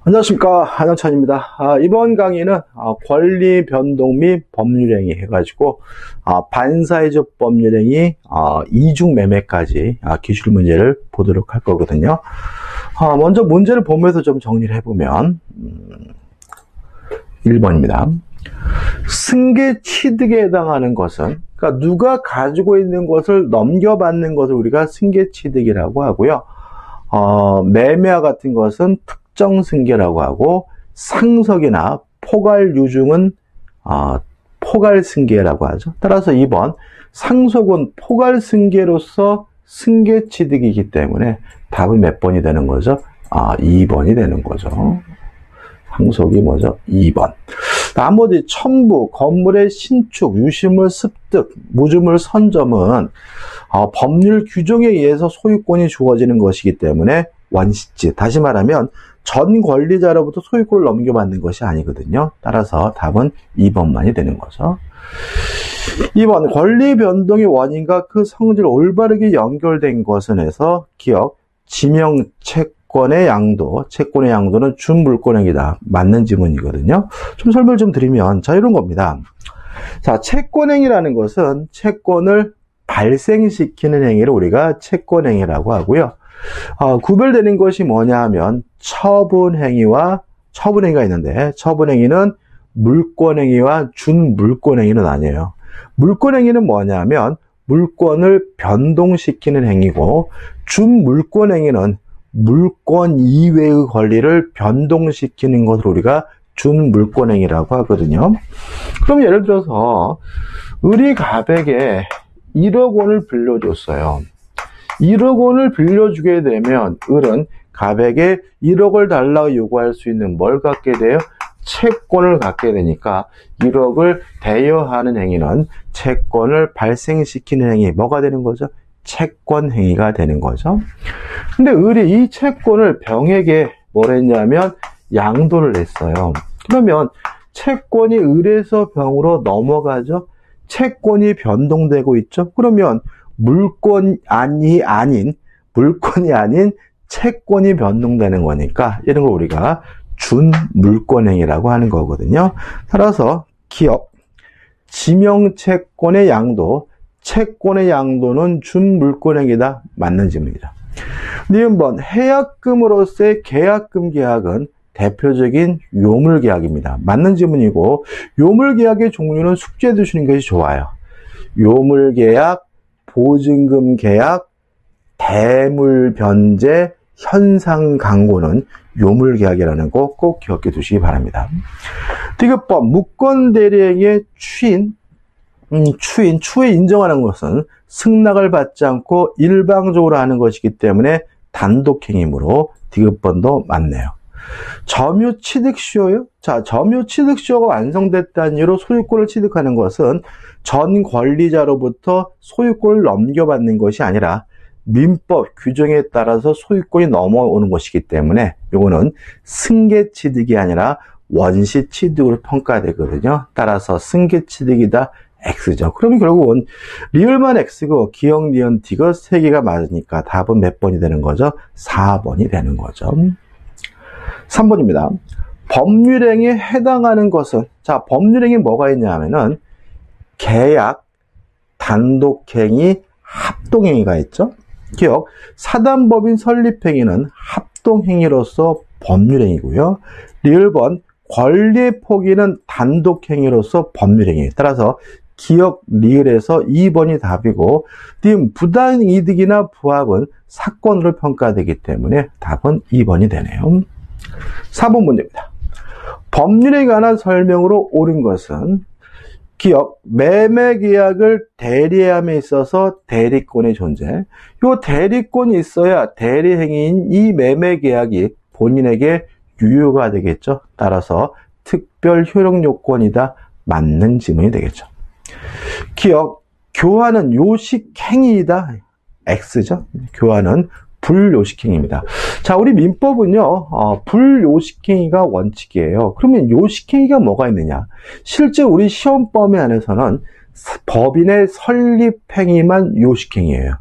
안녕하십니까, 한영찬입니다. 이번 강의는 권리 변동 및 법률행위 해가지고 반사회적 법률행위, 이중매매까지 기출 문제를 보도록 할 거거든요. 먼저 문제를 보면서 좀 정리를 해보면 1번입니다. 승계 취득에 해당하는 것은, 그러니까 누가 가지고 있는 것을 넘겨받는 것을 우리가 승계 취득이라고 하고요. 매매와 같은 것은 특정 승계라고 하고, 상석이나 포괄 유증은 포괄 승계라고 하죠. 따라서 2번 상속은 포괄 승계로서 승계 취득이기 때문에 답은 몇 번이 되는 거죠? 2번이 되는 거죠. 상속이 뭐죠? 2번. 나머지 첨부, 건물의 신축, 유실물 습득, 무주물 선점은 법률 규정에 의해서 소유권이 주어지는 것이기 때문에 원시지, 다시 말하면 전 권리자로부터 소유권을 넘겨받는 것이 아니거든요. 따라서 답은 2번만이 되는 거죠. 2번, 권리 변동의 원인과 그 성질 올바르게 연결된 것은 해서 기억, 지명 채권의 양도, 채권의 양도는 준물권행위다. 맞는 지문이거든요. 좀 설명을 좀 드리면, 자, 이런 겁니다. 자, 채권행위라는 것은 채권을 발생시키는 행위를 우리가 채권행위라고 하고요. 구별되는 것이 뭐냐 하면 처분행위와 처분행위가 있는데, 처분행위는 물권행위와 준물권행위는 아니에요. 물권행위는 뭐냐 하면 물권을 변동시키는 행위고, 준물권행위는 물권 이외의 권리를 변동시키는 것을 우리가 준물권행위라고 하거든요. 그럼 예를 들어서 을이 갑에게 1억 원을 빌려줬어요. 1억 원을 빌려주게 되면 을은 갑에게 1억을 달라고 요구할 수 있는 뭘 갖게 돼요? 채권을 갖게 되니까 1억을 대여하는 행위는 채권을 발생시키는 행위, 뭐가 되는 거죠? 채권 행위가 되는 거죠. 근데 을이 이 채권을 병에게 뭘 했냐면 양도를 했어요. 그러면 채권이 을에서 병으로 넘어가죠? 채권이 변동되고 있죠? 그러면 물권이 아닌 채권이 변동되는 거니까 이런 걸 우리가 준물권행위라고 하는 거거든요. 따라서 기억, 지명채권의 양도, 채권의 양도는 준물권행위다. 맞는 지문이죠. 니은번, 해약금으로서의 계약금 계약은 대표적인 요물계약입니다. 맞는 지문이고, 요물계약의 종류는 숙지해 두시는 것이 좋아요. 요물계약, 보증금 계약, 대물변제, 현상강고는 요물계약이라는 거 꼭 기억해 두시기 바랍니다. 디귿번, 무권대리행위의 추에 인정하는 것은 승낙을 받지 않고 일방적으로 하는 것이기 때문에 단독행위이므로 디귿번도 맞네요. 점유취득시효요? 자, 점유취득시효가 완성됐다는 이유로 소유권을 취득하는 것은 전 권리자로부터 소유권을 넘겨받는 것이 아니라 민법 규정에 따라서 소유권이 넘어오는 것이기 때문에 이거는 승계취득이 아니라 원시취득으로 평가되거든요. 따라서 승계취득이다. X죠. 그러면 결국은 리을만 X고 기억, 니은, 디귿 3개가 맞으니까 답은 몇 번이 되는 거죠? 4번이 되는 거죠. 3번입니다. 법률행위에 해당하는 것은, 자, 법률행위 뭐가 있냐 하면은 계약, 단독행위, 합동행위가 있죠. 기억, 사단법인 설립행위는 합동행위로서 법률행위고요. 리을번, 권리의 포기는 단독행위로서 법률행위. 따라서 기억, 리을에서 2번이 답이고, 부당이득이나 부합은 사건으로 평가되기 때문에 답은 2번이 되네요. 4번 문제입니다. 법률에 관한 설명으로 옳은 것은 기억, 매매계약을 대리함에 있어서 대리권의 존재. 이 대리권이 있어야 대리행위인 이 매매계약이 본인에게 유효가 되겠죠. 따라서 특별 효력 요건이다. 맞는 지문이 되겠죠. 기억, 교환은 요식행위이다. X죠. 교환은 불요식행위입니다. 자, 우리 민법은요, 불요식행위가 원칙이에요. 그러면 요식행위가 뭐가 있느냐? 실제 우리 시험범위 안에서는 법인의 설립행위만 요식행위예요.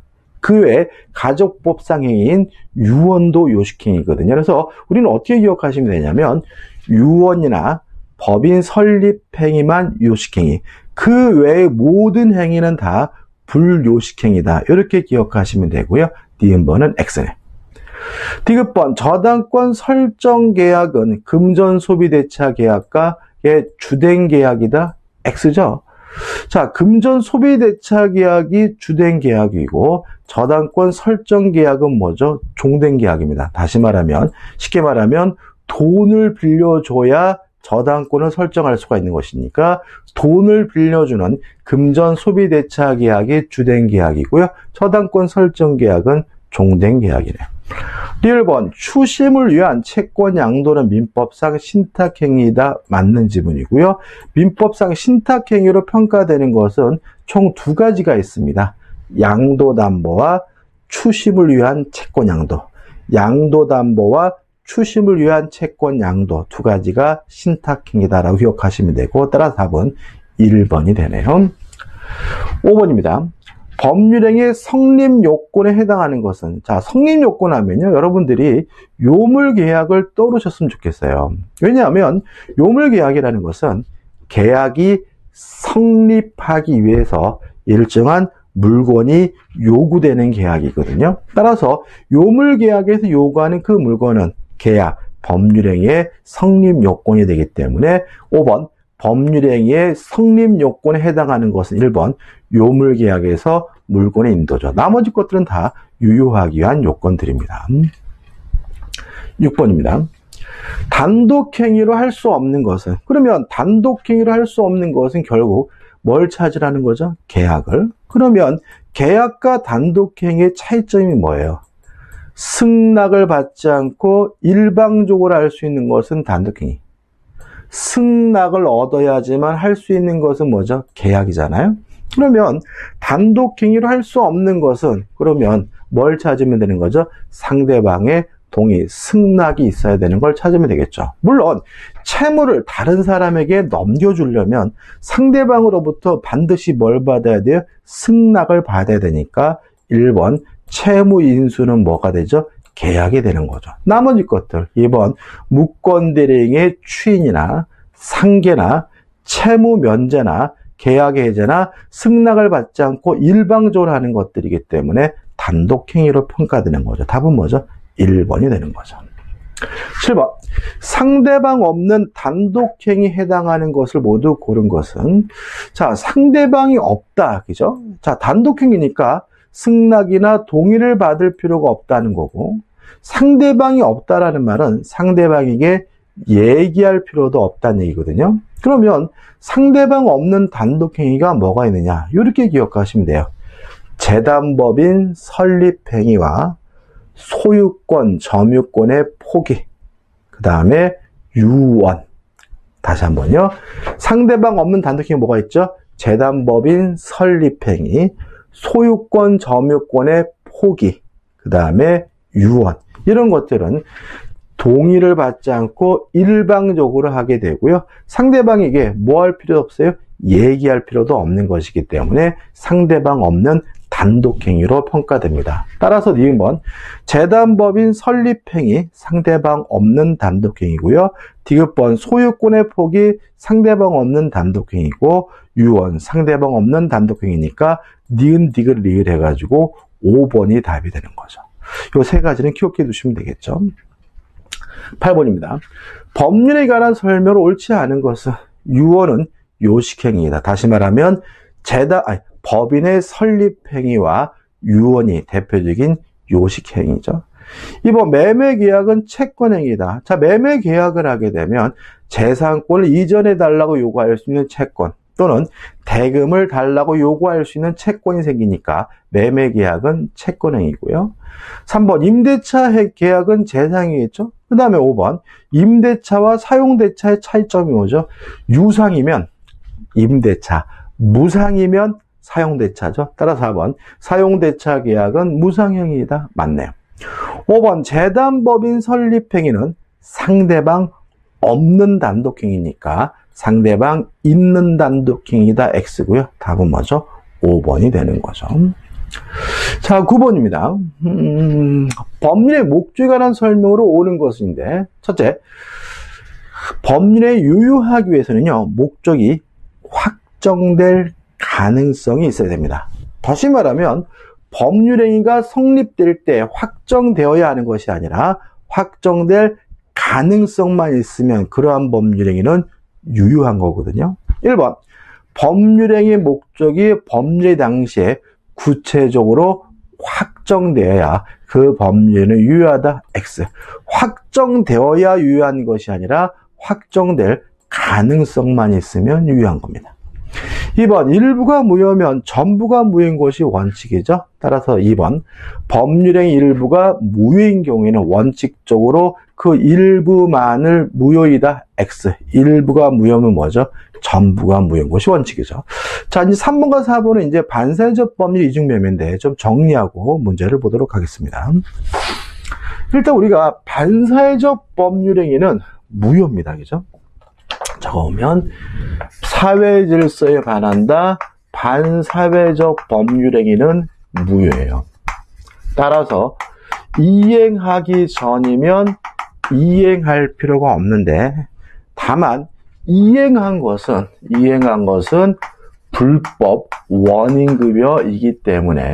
그 외에 가족법상 행위인 유언도 요식행위거든요. 그래서 우리는 어떻게 기억하시면 되냐면 유언이나 법인 설립행위만 요식행위, 그 외의 모든 행위는 다 불요식행위다. 이렇게 기억하시면 되고요. 니은번은 X네. 디귿번 저당권 설정 계약은 금전 소비 대차 계약과의 주된 계약이다. X죠. 자, 금전 소비 대차 계약이 주된 계약이고 저당권 설정 계약은 뭐죠? 종된 계약입니다. 다시 말하면, 쉽게 말하면 돈을 빌려줘야 저당권을 설정할 수가 있는 것이니까 돈을 빌려주는 금전 소비 대차 계약이 주된 계약이고요. 저당권 설정 계약은 종된 계약이네요. 1번 추심을 위한 채권 양도는 민법상 신탁행위이다. 맞는 지문이고요. 민법상 신탁행위로 평가되는 것은 총 두 가지가 있습니다. 양도담보와 추심을 위한 채권 양도. 양도담보와 추심을 위한 채권 양도 두 가지가 신탁행위다라고 기억하시면 되고, 따라서 답은 1번이 되네요. 5번입니다. 법률행위의 성립요건에 해당하는 것은, 자, 성립요건 하면요, 여러분들이 요물계약을 떠오르셨으면 좋겠어요. 왜냐하면 요물계약이라는 것은 계약이 성립하기 위해서 일정한 물건이 요구되는 계약이거든요. 따라서 요물계약에서 요구하는 그 물건은 계약, 법률행위의 성립요건이 되기 때문에 5번 법률행위의 성립요건에 해당하는 것은 1번 요물계약에서 물건의 인도죠. 나머지 것들은 다 유효하기 위한 요건들입니다. 6번입니다. 단독행위로 할 수 없는 것은, 그러면 단독행위로 할 수 없는 것은 결국 뭘 찾으라는 거죠? 계약을. 그러면 계약과 단독행위의 차이점이 뭐예요? 승낙을 받지 않고 일방적으로 할 수 있는 것은 단독행위. 승낙을 얻어야지만 할 수 있는 것은 뭐죠? 계약이잖아요. 그러면 단독행위로 할 수 없는 것은, 그러면 뭘 찾으면 되는 거죠? 상대방의 동의, 승낙이 있어야 되는 걸 찾으면 되겠죠. 물론 채무를 다른 사람에게 넘겨주려면 상대방으로부터 반드시 뭘 받아야 돼요? 승낙을 받아야 되니까 1번 채무 인수는 뭐가 되죠? 계약이 되는 거죠. 나머지 것들 2번 무권대리행위의 추인이나 상계나 채무 면제나 계약 해제나 승낙을 받지 않고 일방적으로 하는 것들이기 때문에 단독행위로 평가되는 거죠. 답은 뭐죠? 1번이 되는 거죠. 7번 상대방 없는 단독행위에 해당하는 것을 모두 고른 것은, 자, 상대방이 없다, 그죠? 자, 단독행위니까 승낙이나 동의를 받을 필요가 없다는 거고, 상대방이 없다라는 말은 상대방에게 얘기할 필요도 없다는 얘기거든요. 그러면 상대방 없는 단독행위가 뭐가 있느냐, 이렇게 기억하시면 돼요. 재단법인 설립행위와 소유권, 점유권의 포기, 그 다음에 유언. 다시 한번요. 상대방 없는 단독행위 뭐가 있죠? 재단법인 설립행위, 소유권, 점유권의 포기, 그 다음에 유언. 이런 것들은 동의를 받지 않고 일방적으로 하게 되고요. 상대방에게 뭐 할 필요 없어요? 얘기할 필요도 없는 것이기 때문에 상대방 없는 단독행위로 평가됩니다. 따라서 니은번 재단법인 설립행위 상대방 없는 단독행위고요. 디귿번 소유권의 포기 상대방 없는 단독행위고, 유언 상대방 없는 단독행위니까 니은 디귿 리을 해가지고 5번이 답이 되는 거죠. 이 세 가지는 기억해 두시면 되겠죠. 8번입니다. 법률에 관한 설명을 옳지 않은 것은, 유언은 요식행위이다. 다시 말하면 법인의 설립행위와 유언이 대표적인 요식행위죠. 2번 매매계약은 채권행위다. 자, 매매계약을 하게 되면 재산권을 이전해 달라고 요구할 수 있는 채권, 또는 대금을 달라고 요구할 수 있는 채권이 생기니까 매매계약은 채권행위고요. 3번 임대차 계약은 재산행위겠죠. 그 다음에 5번 임대차와 사용대차의 차이점이 뭐죠? 유상이면 임대차, 무상이면 사용대차죠. 따라서 4번 사용대차 계약은 무상행위이다. 맞네요. 5번 재단법인 설립행위는 상대방 없는 단독행위니까 상대방 있는 단독행위다. X고요. 답은 뭐죠? 5번이 되는 거죠. 자, 9번입니다. 법률의 목적에 관한 설명으로 옳은 것인데, 첫째, 법률에 유효하기 위해서는요, 목적이 확정될 가능성이 있어야 됩니다. 다시 말하면 법률행위가 성립될 때 확정되어야 하는 것이 아니라 확정될 가능성만 있으면 그러한 법률행위는 유효한 거거든요. 1번, 법률행위 목적이 법률의 당시에 구체적으로 확정되어야 그 법률은 유효하다. X. 확정되어야 유효한 것이 아니라 확정될 가능성만 있으면 유효한 겁니다. 2번, 일부가 무효면 전부가 무효인 것이 원칙이죠. 따라서 2번, 법률행위 일부가 무효인 경우에는 원칙적으로 그 일부만을 무효이다. X. 일부가 무효면 뭐죠? 전부가 무효인 것이 원칙이죠. 자, 이제 3번과 4번은 이제 반사회적 법률 이중매매인데 좀 정리하고 문제를 보도록 하겠습니다. 일단 우리가 반사회적 법률행위는 무효입니다. 그죠? 적으면 사회 질서에 반한다. 반사회적 법률행위는 무효예요. 따라서 이행하기 전이면 이행할 필요가 없는데, 다만 이행한 것은 불법 원인급여이기 때문에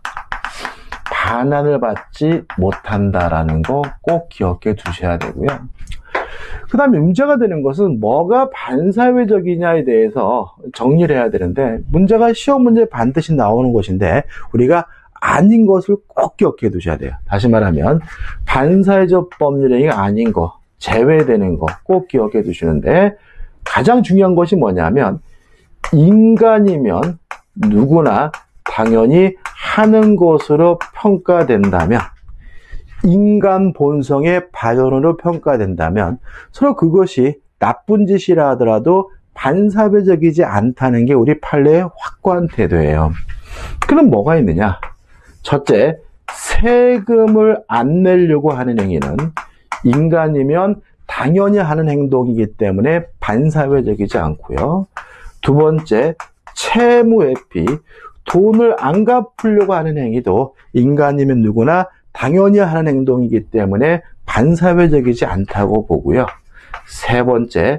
반환을 받지 못한다라는 거 꼭 기억해 두셔야 되고요. 그 다음에 문제가 되는 것은 뭐가 반사회적이냐에 대해서 정리를 해야 되는데, 문제가 시험 문제에 반드시 나오는 것인데 우리가 아닌 것을 꼭 기억해 두셔야 돼요. 다시 말하면 반사회적 법률행위가 아닌 거, 제외되는 거 꼭 기억해 두시는데, 가장 중요한 것이 뭐냐면 인간이면 누구나 당연히 하는 것으로 평가된다면, 인간 본성의 발현으로 평가된다면 서로 그것이 나쁜 짓이라 하더라도 반사회적이지 않다는 게 우리 판례의 확고한 태도예요. 그럼 뭐가 있느냐? 첫째, 세금을 안 내려고 하는 행위는 인간이면 당연히 하는 행동이기 때문에 반사회적이지 않고요. 두 번째, 채무회피, 돈을 안 갚으려고 하는 행위도 인간이면 누구나 당연히 하는 행동이기 때문에 반사회적이지 않다고 보고요. 세 번째,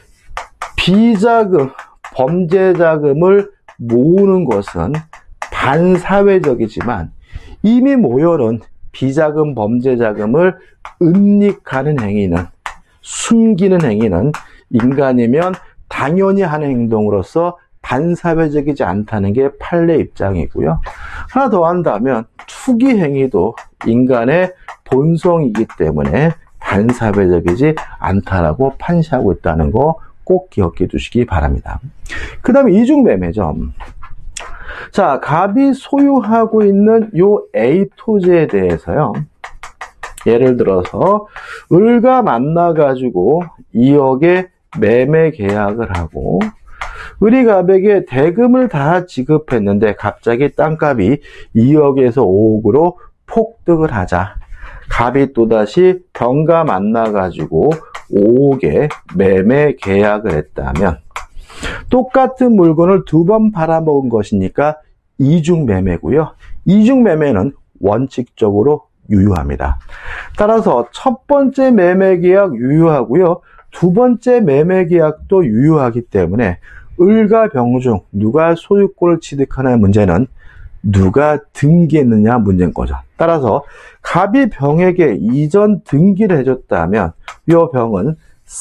비자금, 범죄자금을 모으는 것은 반사회적이지만 이미 모여놓은 비자금, 범죄자금을 은닉하는 행위는, 숨기는 행위는 인간이면 당연히 하는 행동으로서 반사회적이지 않다는 게 판례 입장이고요. 하나 더 한다면 투기 행위도 인간의 본성이기 때문에 반사회적이지 않다라고 판시하고 있다는 거 꼭 기억해 두시기 바랍니다. 그 다음에 이중매매죠. 자, 갑이 소유하고 있는 요 A 토지에 대해서요, 예를 들어서 을과 만나가지고 2억의 매매 계약을 하고 을이 갑에게 대금을 다 지급했는데 갑자기 땅값이 2억에서 5억으로 폭등을 하자 갑이 또다시 병과 만나가지고 5억의 매매 계약을 했다면 똑같은 물건을 두 번 팔아먹은 것이니까 이중매매고요. 이중매매는 원칙적으로 유효합니다. 따라서 첫 번째 매매계약 유효하고요. 두 번째 매매계약도 유효하기 때문에 을과 병 중 누가 소유권을 취득하냐의 문제는 누가 등기했느냐 문제인 거죠. 따라서 갑이 병에게 이전 등기를 해줬다면 이 병은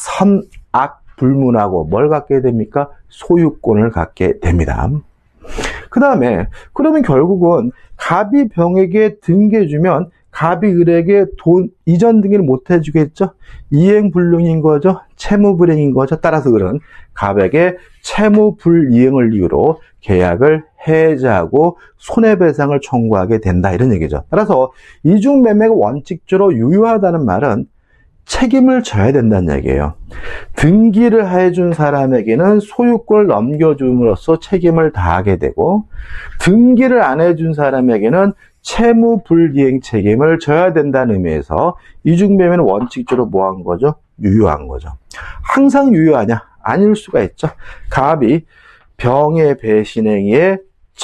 선악불문하고 뭘 갖게 됩니까? 소유권을 갖게 됩니다. 그 다음에 그러면 결국은 갑이 병에게 등기해주면 갑이 을에게 돈 이전 등기를 못 해주겠죠? 이행불능인 거죠? 채무불이행인 거죠? 따라서 을은 갑에게 채무불이행을 이유로 계약을 해지하고 손해배상을 청구하게 된다, 이런 얘기죠. 따라서 이중매매가 원칙적으로 유효하다는 말은 책임을 져야 된다는 얘기예요. 등기를 해준 사람에게는 소유권을 넘겨줌으로써 책임을 다하게 되고, 등기를 안 해준 사람에게는 채무불이행 책임을 져야 된다는 의미에서 이중매매는 원칙적으로 뭐한 거죠? 유효한 거죠. 항상 유효하냐? 아닐 수가 있죠. 갑이 병의 배신행위에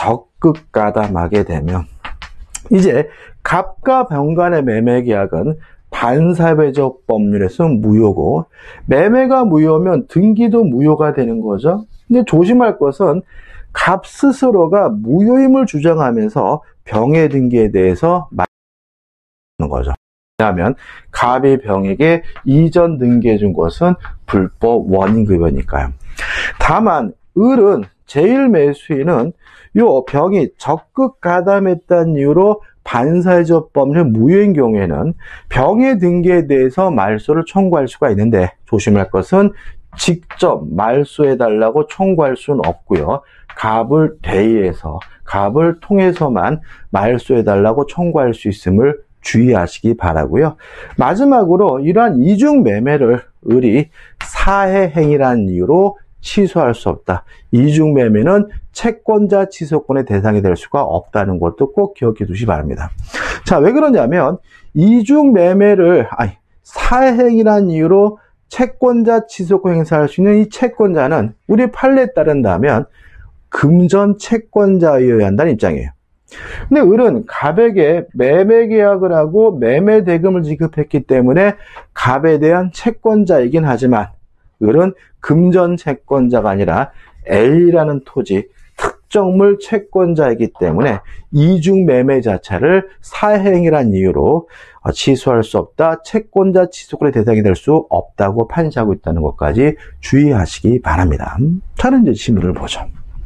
적극 가담하게 되면 이제 갑과 병 간의 매매 계약은 반사회적 법률에서 무효고, 매매가 무효면 등기도 무효가 되는 거죠. 근데 조심할 것은 갑 스스로가 무효임을 주장하면서 병의 등기에 대해서 말하는 거죠. 왜냐하면 갑이 병에게 이전 등기해 준 것은 불법 원인급여니까요. 다만 을은 제1매수인은 요 병이 적극 가담했다는 이유로 반사회적 법률 무효인 경우에는 병의 등기에 대해서 말소를 청구할 수가 있는데, 조심할 것은 직접 말소해달라고 청구할 수는 없고요. 갑을 대의해서, 갑을 통해서만 말소해달라고 청구할 수 있음을 주의하시기 바라고요. 마지막으로 이러한 이중 매매를 을이 사해행위라는 이유로 취소할 수 없다. 이중 매매는 채권자 취소권의 대상이 될 수가 없다는 것도 꼭 기억해 두시기 바랍니다. 자, 왜 그러냐면 이중 매매를 사해행위라는 이유로 채권자 취소권 행사할 수 있는 이 채권자는 우리 판례에 따른다면 금전 채권자여야 한다는 입장이에요. 근데 을은 갑에게 매매 계약을 하고 매매 대금을 지급했기 때문에 갑에 대한 채권자이긴 하지만 을은 금전 채권자가 아니라 A라는 토지 특정물 채권자이기 때문에 이중 매매 자체를 사해행위란 이유로 취소할 수 없다, 채권자 취소권의 대상이 될 수 없다고 판시하고 있다는 것까지 주의하시기 바랍니다. 다른 이제 질문을 보죠.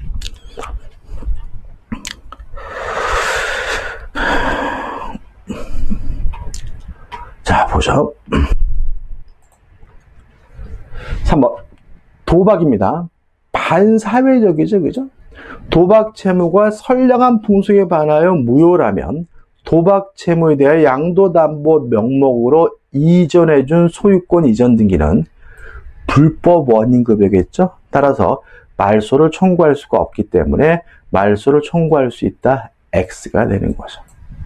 자, 보죠. 3번. 도박입니다. 반사회적이죠, 그죠? 도박 채무가 선량한 풍속에 반하여 무효라면 도박 채무에 대해 양도담보 명목으로 이전해준 소유권 이전 등기는 불법 원인급여겠죠? 따라서 말소를 청구할 수가 없기 때문에 말소를 청구할 수 있다. X가 되는 거죠.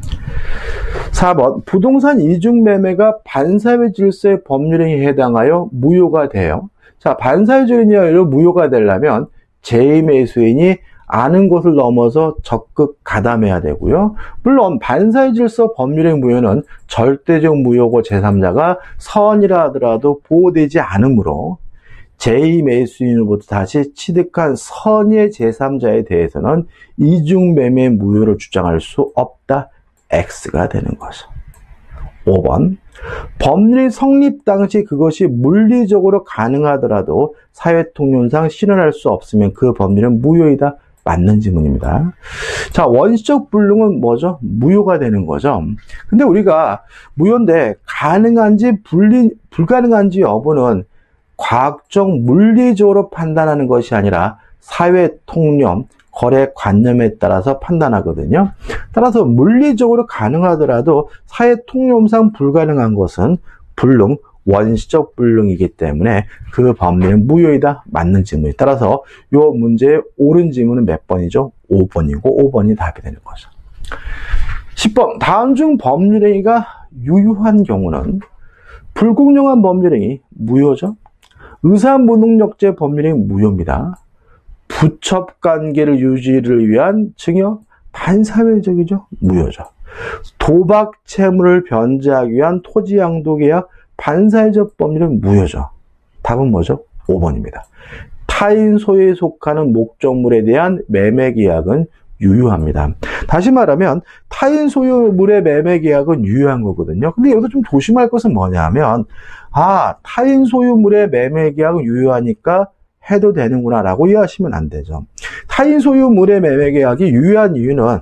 4번. 부동산 이중매매가 반사회 질서의 법률행위에 해당하여 무효가 돼요. 자, 반사회적인 이유로 무효가 되려면 제2매수인이 아는 것을 넘어서 적극 가담해야 되고요. 물론 반사회 질서 법률행위 무효는 절대적 무효고 제3자가 선이라 하더라도 보호되지 않으므로 제2매수인으로부터 다시 취득한 선의 제3자에 대해서는 이중매매 무효를 주장할 수 없다. X가 되는 거죠. 5번. 법률 성립 당시 그것이 물리적으로 가능하더라도 사회통념상 실현할 수 없으면 그 법률은 무효이다. 맞는 지문입니다. 자, 원시적 불능은 뭐죠? 무효가 되는 거죠. 근데 우리가 무효인데 가능한지 불가능한지 여부는 과학적 물리적으로 판단하는 것이 아니라 사회통념, 거래관념에 따라서 판단하거든요. 따라서 물리적으로 가능하더라도 사회통념상 불가능한 것은 불능, 원시적 불능이기 때문에 그 법률은 무효이다. 맞는 질문이. 따라서 이 문제의 옳은 질문은 몇 번이죠? 5번이고 5번이 답이 되는 거죠. 10번. 다음 중 법률행위가 유효한 경우는 불공정한 법률행위 무효죠. 의사무능력죄 법률행위 무효입니다. 부첩관계를 유지를 위한 증여 반사회적이죠. 무효죠. 도박 채무를 변제하기 위한 토지양도계약 반사회적 법률은 무효죠. 답은 뭐죠? 5번입니다. 타인 소유에 속하는 목적물에 대한 매매계약은 유효합니다. 다시 말하면 타인 소유물의 매매계약은 유효한 거거든요. 근데 여기서 좀 조심할 것은 뭐냐면 타인 소유물의 매매계약은 유효하니까 해도 되는구나 라고 이해하시면 안 되죠. 타인 소유물의 매매계약이 유효한 이유는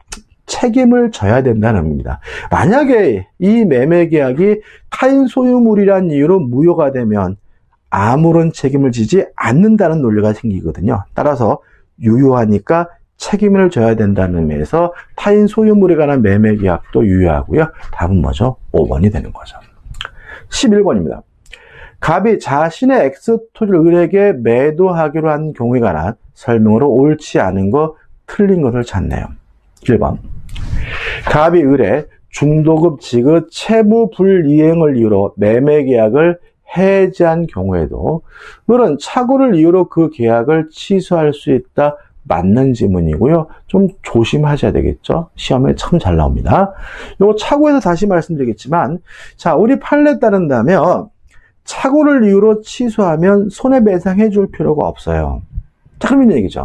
책임을 져야 된다는 겁니다. 만약에 이 매매계약이 타인 소유물이라는 이유로 무효가 되면 아무런 책임을 지지 않는다는 논리가 생기거든요. 따라서 유효하니까 책임을 져야 된다는 의미에서 타인 소유물에 관한 매매계약도 유효하고요. 답은 뭐죠? 5번이 되는 거죠. 11번입니다. 갑이 자신의 X토지를 을에게 매도하기로 한 경우에 관한 설명으로 옳지 않은 거, 틀린 것을 찾네요. 1번. 갑이 을에 중도급 지급 채무 불이행을 이유로 매매계약을 해지한 경우에도 을은 착오를 이유로 그 계약을 취소할 수 있다. 맞는 지문이고요. 좀 조심하셔야 되겠죠. 시험에 참 잘 나옵니다. 요거 착오에서 다시 말씀드리겠지만, 자, 우리 판례에 따른다면 착오를 이유로 취소하면 손해배상해 줄 필요가 없어요. 자, 그럼 이런 얘기죠.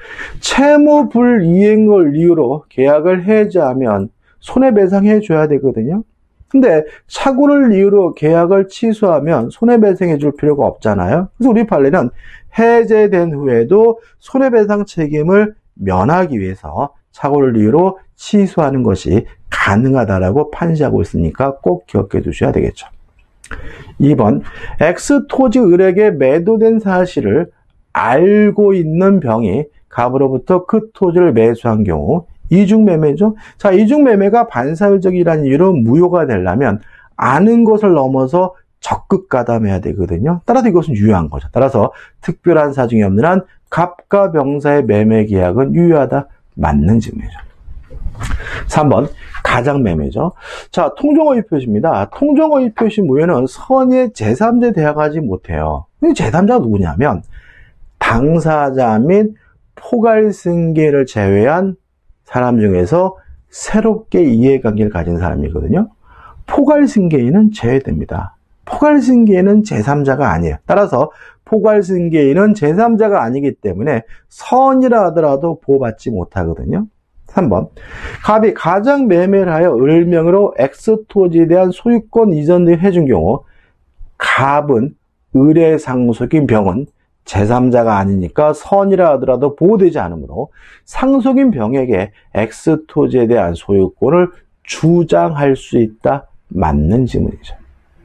채무 불이행을 이유로 계약을 해지하면 손해배상해 줘야 되거든요. 근데 착오를 이유로 계약을 취소하면 손해배상해 줄 필요가 없잖아요. 그래서 우리 판례는 해제된 후에도 손해배상 책임을 면하기 위해서 착오를 이유로 취소하는 것이 가능하다라고 판시하고 있으니까 꼭 기억해 두셔야 되겠죠. 2번, X토지 을에게 매도된 사실을 알고 있는 병이 갑으로부터 그 토지를 매수한 경우 이중매매죠. 자, 이중매매가 반사회적이라는 이유로 무효가 되려면 아는 것을 넘어서 적극 가담해야 되거든요. 따라서 이것은 유효한 거죠. 따라서 특별한 사정이 없는 한 갑과 병사의 매매 계약은 유효하다. 맞는 지문이죠. 3번, 가장매매죠. 자, 통정허위 표시입니다. 통정허위 표시 무효는 선의 제3자 대항하지 못해요. 제3자가 누구냐면 당사자 및 포괄승계를 제외한 사람 중에서 새롭게 이해관계를 가진 사람이거든요. 포괄승계인은 제외됩니다. 포괄승계인은 제3자가 아니에요. 따라서 포괄승계인은 제3자가 아니기 때문에 선이라 하더라도 보호받지 못하거든요. 3번, 갑이 가장 매매를 하여 을명으로 X토지에 대한 소유권 이전 등을 해준 경우 갑은 을의 상속인 병은 제3자가 아니니까 선이라 하더라도 보호되지 않으므로 상속인 병에게 X토지에 대한 소유권을 주장할 수 있다. 맞는 지문이죠.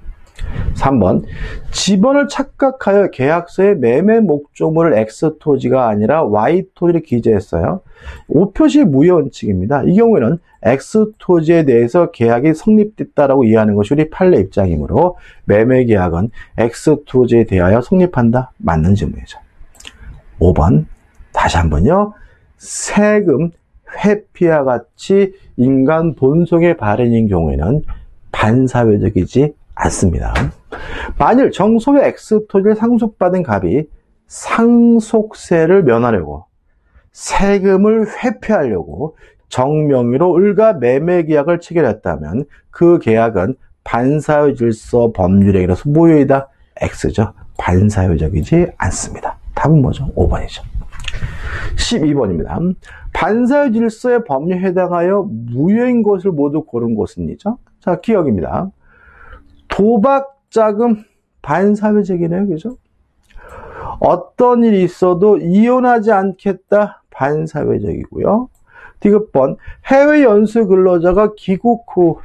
3번, 지번을 착각하여 계약서에 매매 목적물을 X토지가 아니라 Y토지를 기재했어요. 오표시 무효 원칙입니다. 이 경우에는 X토지에 대해서 계약이 성립됐다라고 이해하는 것이 우리 판례 입장이므로 매매 계약은 X토지에 대하여 성립한다. 맞는 지문이죠. 5번, 다시 한번요. 세금, 회피와 같이 인간 본성의 발현인 경우에는 반사회적이지 않습니다. 만일 정소의 X토지를 상속받은 갑이 상속세를 면하려고 세금을 회피하려고 정명의로 을과 매매 계약을 체결했다면 그 계약은 반사회 질서 법률행위로서 무효이다. X죠. 반사회적이지 않습니다. 답은 뭐죠? 5번이죠. 12번입니다. 반사회 질서의 법률에 해당하여 무효인 것을 모두 고른 것은이죠. 자, 기억입니다. 도박 자금 반사회적이네요. 그죠? 어떤 일이 있어도 이혼하지 않겠다. 반사회적이고요. 디귿번, 해외 연수 근로자가 귀국 후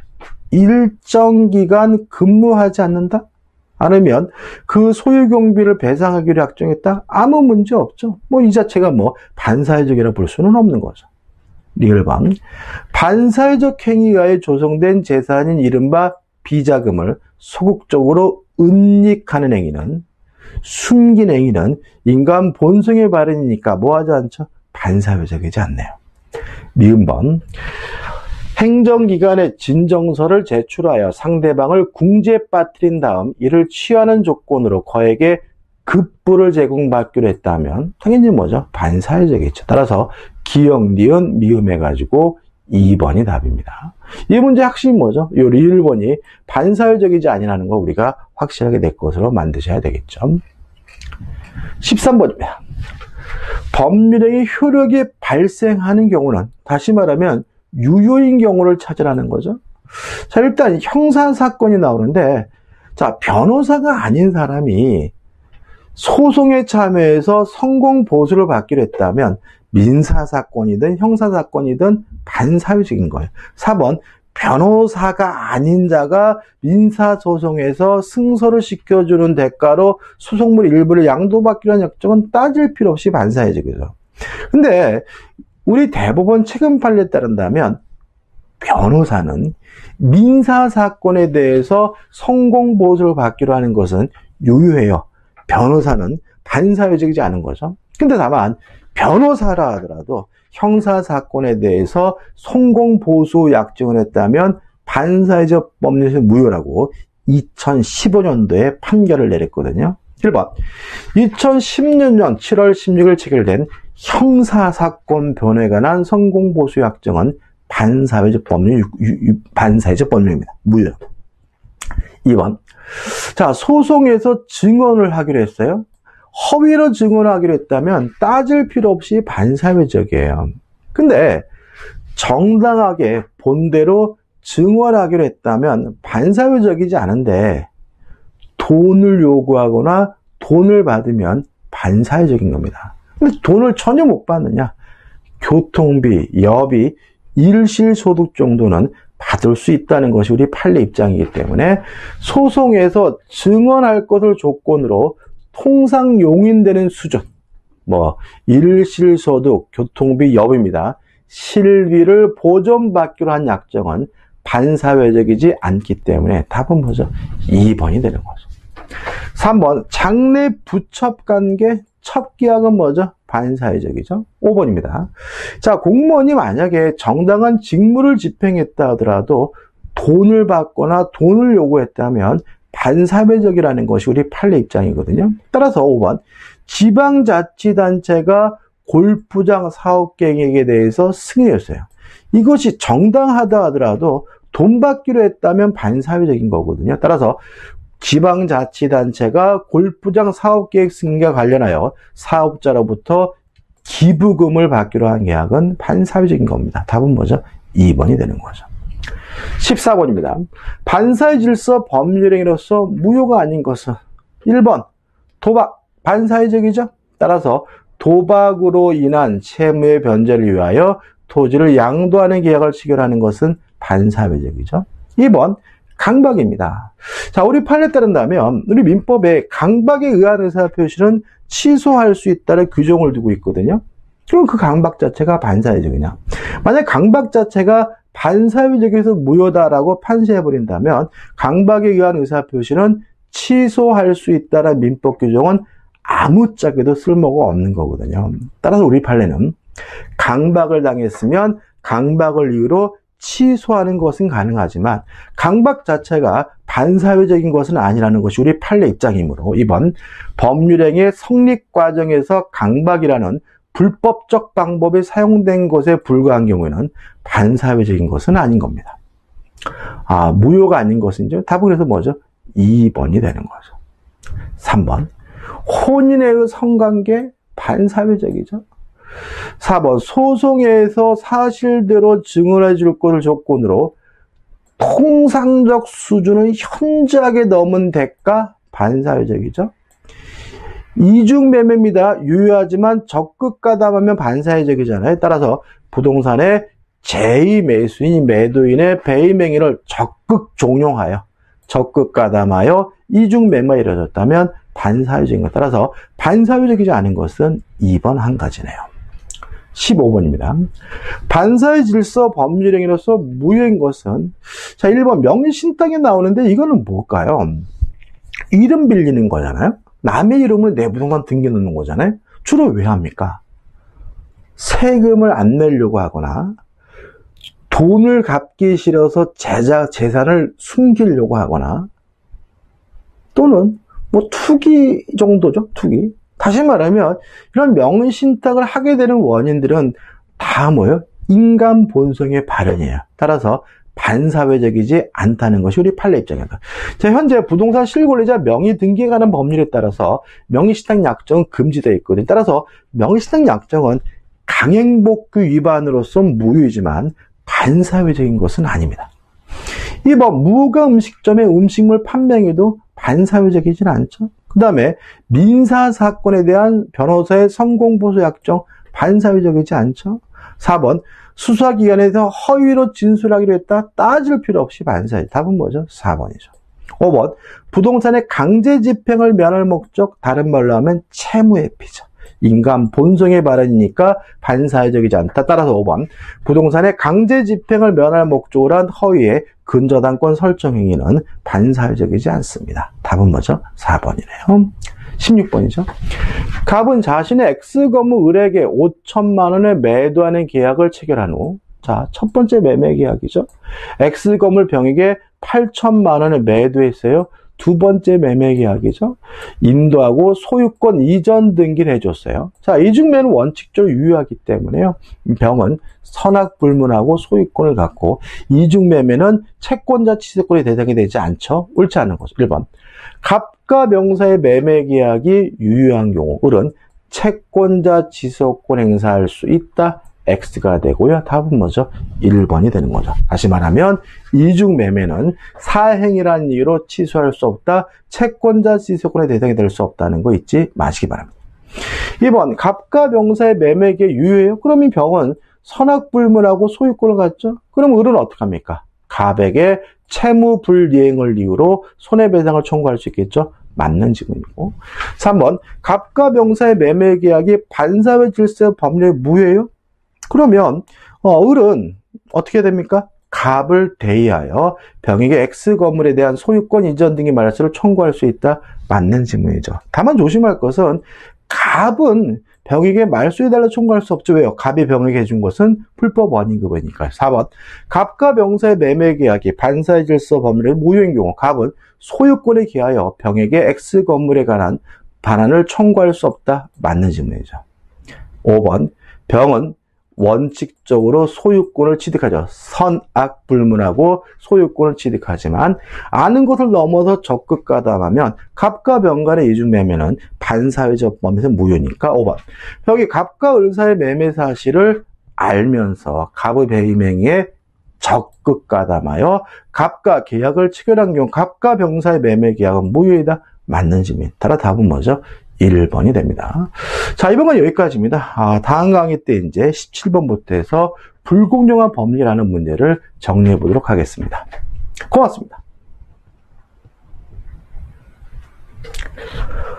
일정 기간 근무하지 않는다? 않으면 그 소유 경비를 배상하기로 약정했다? 아무 문제 없죠. 이 자체가 반사회적이라 볼 수는 없는 거죠. 리을번, 반사회적 행위에 조성된 재산인 이른바 비자금을 소극적으로 은닉하는 행위는, 숨긴 행위는 인간 본성의 발현이니까 뭐하지 않죠? 반사회적이지 않네요. 미음번, 행정기관에 진정서를 제출하여 상대방을 궁지에 빠뜨린 다음 이를 취하는 조건으로 거액의 급부를 제공받기로 했다면 당연히 뭐죠? 반사회적이죠. 따라서 기역, 니은, 미음 해가지고 2번이 답입니다. 이 문제 핵심이 뭐죠? 이 리을번이 반사회적이지 아니라는 걸 우리가 확실하게 내 것으로 만드셔야 되겠죠. 13번입니다. 법률행위 효력이 발생하는 경우는, 다시 말하면 유효인 경우를 찾으라는 거죠. 자, 일단 형사사건이 나오는데, 자, 변호사가 아닌 사람이 소송에 참여해서 성공 보수를 받기로 했다면 민사사건이든 형사사건이든 반사회적인 거예요. 4번, 변호사가 아닌 자가 민사소송에서 승소를 시켜주는 대가로 소송물 일부를 양도받기로 한 약정은 따질 필요 없이 반사회적이죠. 근데 우리 대법원 최근 판례에 따른다면 변호사는 민사사건에 대해서 성공보수를 받기로 하는 것은 유효해요. 변호사는 반사회적이지 않은 거죠. 근데 다만 변호사라 하더라도 형사사건에 대해서 성공보수 약정을 했다면 반사회적 법률에서 무효라고 2015년도에 판결을 내렸거든요. 1번 2016년 7월 16일 체결된 형사사건 변호에 관한 성공보수약정은 반사회적 법률입니다. 무효. 2번 자, 소송에서 증언을 하기로 했어요. 허위로 증언하기로 했다면 따질 필요 없이 반사회적이에요. 근데 정당하게 본대로 증언하기로 했다면 반사회적이지 않은데 돈을 요구하거나 돈을 받으면 반사회적인 겁니다. 근데 돈을 전혀 못 받느냐? 교통비, 여비, 일실소득 정도는 받을 수 있다는 것이 우리 판례 입장이기 때문에 소송에서 증언할 것을 조건으로 통상 용인되는 수준, 일실소득, 교통비, 여비입니다. 실비를 보전받기로 한 약정은 반사회적이지 않기 때문에 답은 뭐죠? 2번이 되는 거죠. 3번 장래 부첩관계 첩계약은 뭐죠? 반사회적이죠. 5번입니다. 자, 공무원이 만약에 정당한 직무를 집행했다 하더라도 돈을 받거나 돈을 요구했다면 반사회적이라는 것이 우리 판례 입장이거든요. 따라서 5번 지방자치단체가 골프장 사업계획에 대해서 승인했어요. 이것이 정당하다 하더라도 돈 받기로 했다면 반사회적인 거거든요. 따라서 지방자치단체가 골프장 사업계획 승인과 관련하여 사업자로부터 기부금을 받기로 한 계약은 반사회적인 겁니다. 답은 뭐죠? 2번이 되는 거죠. 14번입니다. 반사회 질서 법률행위로서 무효가 아닌 것은 1번 도박, 반사회적이죠. 따라서 도박으로 인한 채무의 변제를 위하여 토지를 양도하는 계약을 체결하는 것은 반사회적이죠. 2번 강박입니다. 자, 우리 판례에 따른다면 우리 민법에 강박에 의한 의사표시는 취소할 수 있다는 규정을 두고 있거든요. 그럼 그 강박 자체가 반사회적이냐? 만약 강박 자체가 반사회적에서 무효다라고 판시해버린다면 강박에 의한 의사표시는 취소할 수 있다는 민법 규정은 아무짝에도 쓸모가 없는 거거든요. 따라서 우리 판례는 강박을 당했으면 강박을 이유로 취소하는 것은 가능하지만 강박 자체가 반사회적인 것은 아니라는 것이 우리 판례 입장이므로 이번 법률행위의 성립 과정에서 강박이라는 불법적 방법이 사용된 것에 불과한 경우에는 반사회적인 것은 아닌 겁니다. 무효가 아닌 것은 이제 답은 그래서 뭐죠? 2번이 되는 거죠. 3번 혼인의 성관계 반사회적이죠. 4번 소송에서 사실대로 증언해 줄 것을 조건으로 통상적 수준은 현저하게 넘은 대가 반사회적이죠. 이중매매입니다. 유효하지만 적극 가담하면 반사회적이잖아요. 따라서 부동산의 제2매수인 매도인의 배임행위를 적극 종용하여 적극 가담하여 이중매매가 이루어졌다면 반사회적인 것. 따라서 반사회적이지 않은 것은 2번 한 가지네요. 15번입니다. 반사회 질서 법률행위로서 무효인 것은 자 1번 명의신탁에 나오는데 이거는 뭘까요? 이름 빌리는 거잖아요. 남의 이름을 내 부동산 등기 넣는 거잖아요. 주로 왜 합니까? 세금을 안 내려고 하거나 돈을 갚기 싫어서 재산을 숨기려고 하거나 또는 투기 정도죠. 투기. 다시 말하면 이런 명의신탁을 하게 되는 원인들은 다 뭐예요? 인간 본성의 발현이에요. 따라서 반사회적이지 않다는 것이 우리 판례 입장입니다. 자, 현재 부동산 실권리자 명의 등기에 관한 법률에 따라서 명의신탁 약정은 금지되어 있거든요. 따라서 명의신탁 약정은 강행복귀 위반으로서 무효이지만 반사회적인 것은 아닙니다. 2번 무허가 음식점의 음식물 판매행위도 반사회적이진 않죠. 그 다음에 민사사건에 대한 변호사의 성공보수 약정 반사회적이지 않죠. 4번 수사기관에서 허위로 진술하기로 했다 따질 필요 없이 반사회. 답은 뭐죠? 4번이죠. 5번 부동산의 강제 집행을 면할 목적, 다른 말로 하면 채무회피죠. 인간 본성의 발현이니까 반사회적이지 않다. 따라서 5번 부동산의 강제 집행을 면할 목적으로 한 허위의 근저당권 설정 행위는 반사회적이지 않습니다. 답은 뭐죠? 4번이네요. 16번이죠. 갑은 자신의 X건물 을에게 5천만 원에 매도하는 계약을 체결한 후, 자, 첫 번째 매매 계약이죠. X건물 병에게 8천만 원에 매도했어요. 두 번째 매매 계약이죠. 인도하고 소유권 이전 등기를 해줬어요. 자, 이중매매는 원칙적으로 유효하기 때문에요. 병은 선악불문하고 소유권을 갖고 이중매매는 채권자 취득권의 대상이 되지 않죠. 옳지 않은 거죠. 1번. 갑과 명사의 매매 계약이 유효한 경우 을은 채권자 지속권 행사할 수 있다. X가 되고요. 답은 뭐죠? 1번이 되는 거죠. 다시 말하면 이중매매는 사행이라는 이유로 취소할 수 없다. 채권자 지속권의 대상이 될 수 없다는 거 잊지 마시기 바랍니다. 2번. 갑과 명사의 매매계약 유효해요? 그럼 이 병은 선악불문하고 소유권을 갖죠? 그럼 을은 어떻게 합니까? 갑에게 채무 불이행을 이유로 손해배상을 청구할 수 있겠죠? 맞는 질문이고. 3번. 갑과 명사의 매매계약이 반사회 질서 법률에 무효해요? 그러면 을은 어떻게 됩니까? 갑을 대의하여 병에게 X 건물에 대한 소유권 이전 등의 말소를 청구할 수 있다. 맞는 질문이죠. 다만 조심할 것은 갑은 병에게 말소해달라 청구할 수 없죠. 왜요? 갑이 병에게 해준 것은 불법 원인급여니까요. 4번. 갑과 명사의 매매 계약이 반사회 질서 법률에 무효인 경우 갑은 소유권에 기하여 병에게 X 건물에 관한 반환을 청구할 수 없다. 맞는 질문이죠. 5번. 병은 원칙적으로 소유권을 취득하죠. 선악불문하고 소유권을 취득하지만 아는 것을 넘어서 적극 가담하면 갑과 병 간의 이중매매는 반사회적 범위에서 무효니까 5번. 병이 갑과 을 사이의 매매 사실을 알면서 갑의 배임 행위에 적극 가담하여 갑과 계약을 체결한 경우 갑과 병 사이의 매매 계약은 무효이다. 맞는 질문. 따라 답은 뭐죠? 1번이 됩니다. 자, 이번 건 여기까지입니다. 다음 강의 때 이제 17번부터 해서 불공정한 법리라는 문제를 정리해 보도록 하겠습니다. 고맙습니다.